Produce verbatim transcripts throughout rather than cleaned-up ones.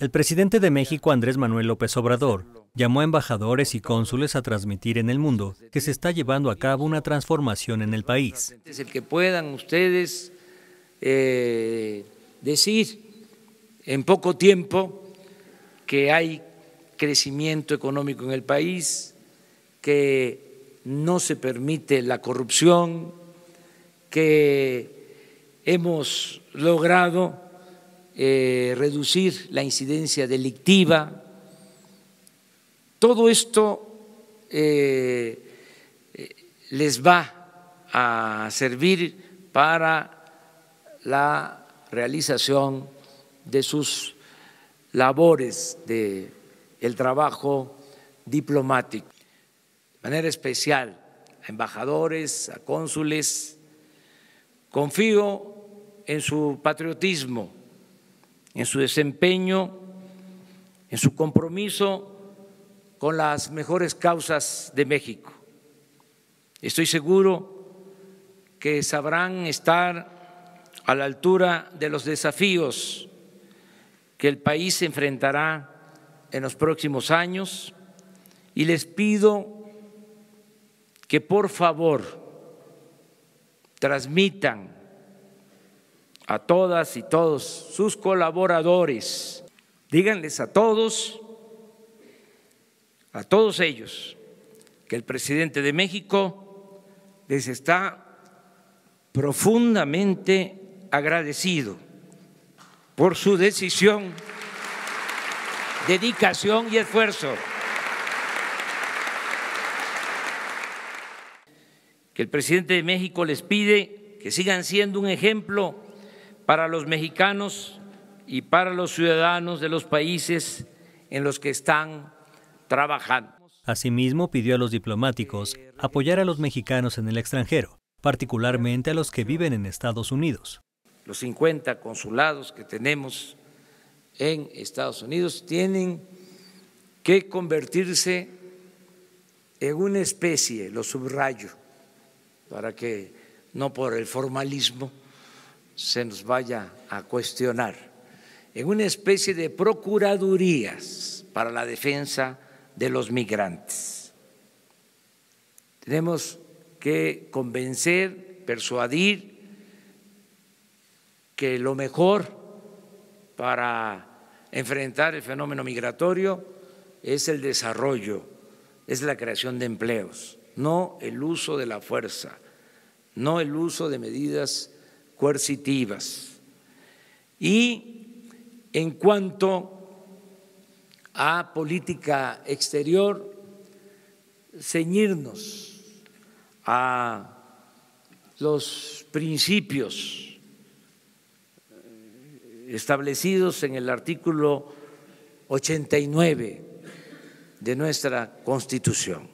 El presidente de México, Andrés Manuel López Obrador, llamó a embajadores y cónsules a transmitir en el mundo que se está llevando a cabo una transformación en el país. Es el que puedan ustedes eh, decir en poco tiempo que hay crecimiento económico en el país, que no se permite la corrupción, que hemos logrado eh, reducir la incidencia delictiva. Todo esto eh, les va a servir para la realización de sus labores de el trabajo diplomático. De manera especial a embajadores, a cónsules, confío en su patriotismo, en su desempeño, en su compromiso con las mejores causas de México. Estoy seguro que sabrán estar a la altura de los desafíos que el país enfrentará en los próximos años y les pido que por favor transmitan a todas y todos sus colaboradores, díganles a todos, a todos ellos, que el presidente de México les está profundamente agradecido por su decisión, dedicación y esfuerzo. Que el presidente de México les pide que sigan siendo un ejemplo para los mexicanos y para los ciudadanos de los países en los que están trabajando. Asimismo, pidió a los diplomáticos apoyar a los mexicanos en el extranjero, particularmente a los que viven en Estados Unidos. Los cincuenta consulados que tenemos en Estados Unidos tienen que convertirse en una especie, lo subrayo, para que no por el formalismo se nos vaya a cuestionar, en una especie de procuradurías para la defensa de los migrantes. Tenemos que convencer, persuadir que lo mejor para enfrentar el fenómeno migratorio es el desarrollo, es la creación de empleos, no el uso de la fuerza, no el uso de medidas coercitivas. Y en cuanto a política exterior, ceñirnos a los principios establecidos en el artículo ochenta y nueve de nuestra Constitución.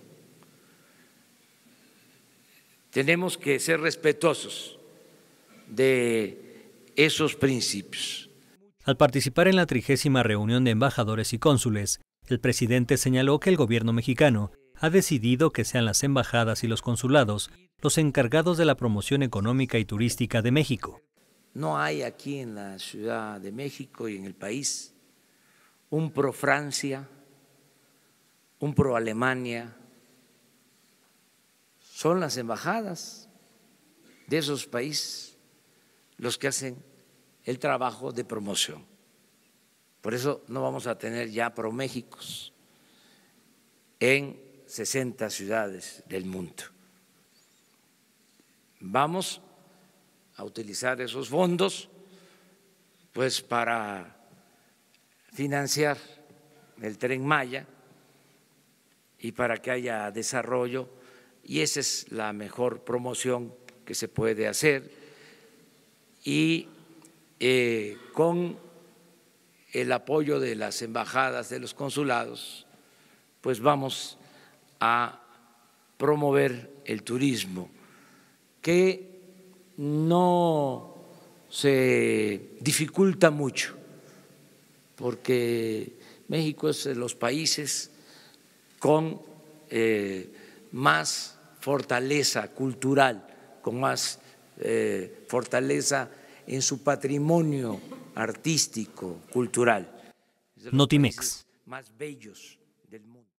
Tenemos que ser respetuosos de esos principios. Al participar en la trigésima reunión de embajadores y cónsules, el presidente señaló que el gobierno mexicano ha decidido que sean las embajadas y los consulados los encargados de la promoción económica y turística de México. No hay aquí en la Ciudad de México y en el país un pro Francia, un pro Alemania. Son las embajadas de esos países los que hacen el trabajo de promoción. Por eso no vamos a tener ya ProMéxicos en sesenta ciudades del mundo. Vamos a utilizar esos fondos pues para financiar el Tren Maya y para que haya desarrollo, y esa es la mejor promoción que se puede hacer. Y eh, con el apoyo de las embajadas, de los consulados, pues vamos a promover el turismo, que no se dificulta mucho, porque México es de los países con eh, más fortaleza cultural, con más eh, fortaleza en su patrimonio artístico, cultural. Notimex. más bellos del mundo.